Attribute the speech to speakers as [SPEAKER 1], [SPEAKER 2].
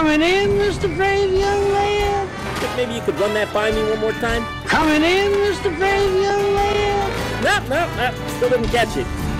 [SPEAKER 1] Coming in, Mr. Brave Young Man.
[SPEAKER 2] Think maybe you could run that by me one more time?
[SPEAKER 1] Coming in, Mr. Brave Young Man.
[SPEAKER 2] No, still didn't catch it.